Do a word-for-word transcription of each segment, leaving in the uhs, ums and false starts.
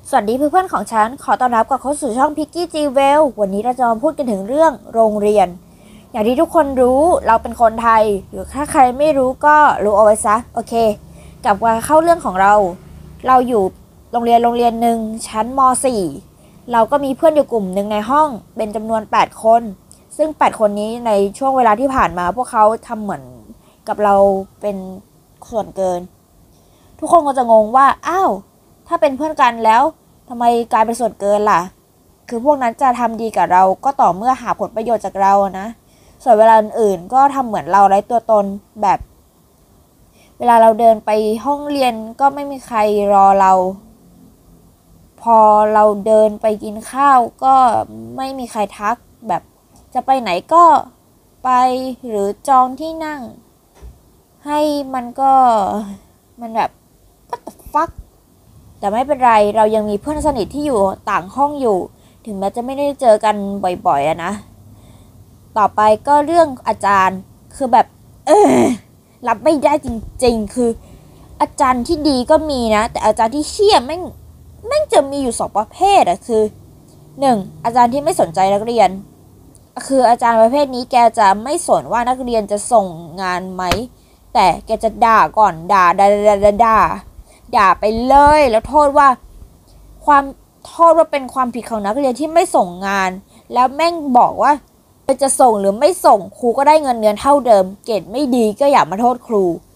สวัสดีเพื่อนๆของฉันขอต้อนรับกลับเข้าสู่ช่องพิกกี้จีเวลวันนี้เราจะมาพูดกันถึงเรื่องโรงเรียนอย่างที่ทุกคนรู้เราเป็นคนไทยหรือถ้าใครไม่รู้ก็รู้เอาไว้ซะโอเคกลับมาเข้าเรื่องของเราเราอยู่โรงเรียนโรงเรียนหนึ่งชั้นม .สี่ เราก็มีเพื่อนอยู่กลุ่มหนึ่งในห้องเป็นจำนวนแปดคนซึ่งแปดคนนี้ในช่วงเวลาที่ผ่านมาพวกเขาทำเหมือนกับเราเป็นส่วนเกินทุกคนก็จะงงว่าอ้าวถ้าเป็นเพื่อนกันแล้วทำไมกลายเป็นส่วนเกินล่ะคือพวกนั้นจะทำดีกับเราก็ต่อเมื่อหาผลประโยชน์จากเรานะส่วนเวลาอื่นก็ทำเหมือนเราไร้ตัวตนแบบเวลาเราเดินไปห้องเรียนก็ไม่มีใครรอเราพอเราเดินไปกินข้าวก็ไม่มีใครทักแบบจะไปไหนก็ไปหรือจองที่นั่งให้มันก็มันแบบ what the fuck แต่ไม่เป็นไรเรายังมีเพื่อนสนิทที่อยู่ต่างห้องอยู่ถึงแม้จะไม่ได้เจอกันบ่อยๆอะนะต่อไปก็เรื่องอาจารย์คือแบบเออรับไม่ได้จริงๆคืออาจารย์ที่ดีก็มีนะแต่อาจารย์ที่เชี่ยแม่งแม่งจะมีอยู่สองประเภทอะคือหนึ่งอาจารย์ที่ไม่สนใจนักเรียนคืออาจารย์ประเภทนี้แกจะไม่สนว่านักเรียนจะส่งงานไหมแต่แกจะด่าก่อนด่าด่าด่าด่าด่าด่าไปเลยแล้วโทษว่าความโทษว่าเป็นความผิดของนักเรียนที่ไม่ส่งงานแล้วแม่งบอกว่าจะส่งหรือไม่ส่งครูก็ได้เงินเดือนเท่าเดิมเกรดไม่ดีก็อย่ามาโทษครู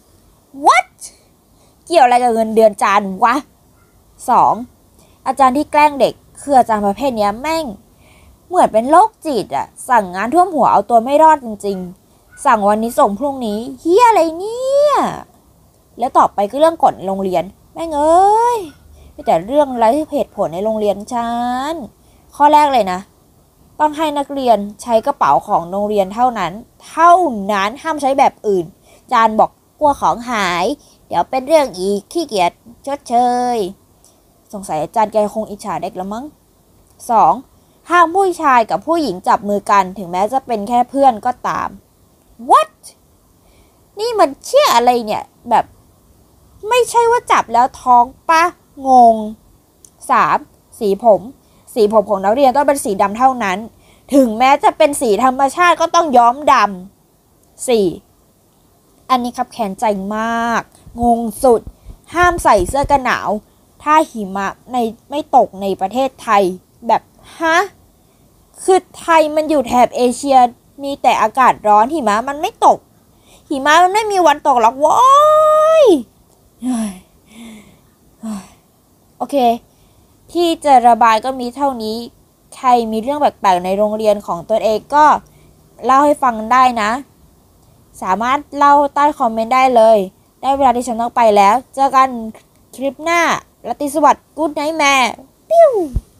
what เกี่ยวอะไรกับเงินเดือนจานวะสองอาจารย์ที่แกล้งเด็กคืออาจารย์ประเภทนี้แม่งเหมือนเป็นโรคจิตอะสั่งงานท่วมหัวเอาตัวไม่รอดจริงๆสั่งวันนี้ส่งพรุ่งนี้เฮียอะไรเนี่ยแล้วต่อไปก็เรื่องกฎในโรงเรียนแม่งเอ้ยมีแต่เรื่องไร้เหตุผลในโรงเรียนฉันข้อแรกเลยนะต้องให้นักเรียนใช้กระเป๋าของโรงเรียนเท่านั้นเท่านั้นห้ามใช้แบบอื่นจานบอกกลัวของหายเดี๋ยวเป็นเรื่องอีกขี้เกียจชดเชยสงสัยอาจารย์แกคงอิจฉาเด็กละมั้งสองห้ามผู้ชายกับผู้หญิงจับมือกันถึงแม้จะเป็นแค่เพื่อนก็ตาม what นี่มันเชี่ยอะไรเนี่ยแบบไม่ใช่ว่าจับแล้วท้องปะงงสามสีผมสีผมของนักเรียนต้องเป็นสีดำเท่านั้นถึงแม้จะเป็นสีธรรมชาติก็ต้องย้อมดำสี่อันนี้ครับแขนใจมากงงสุดห้ามใส่เสื้อกันหนาวถ้าหิมะในไม่ตกในประเทศไทยแบบฮะคือไทยมันอยู่แถบเอเชียมีแต่อากาศร้อนหิมะมันไม่ตกหิมะมันไม่มีวันตกหรอกว้ายโอเคที่จะระบายก็มีเท่านี้ใครมีเรื่องแปลกๆในโรงเรียนของตัวเองก็เล่าให้ฟังได้นะสามารถเล่าใต้คอมเมนต์ได้เลยได้เวลาที่ฉันต้องไปแล้วเจอกันคลิปหน้าราตรีสวัสดิ์กู๊ดไนท์แมร์ปิ้ว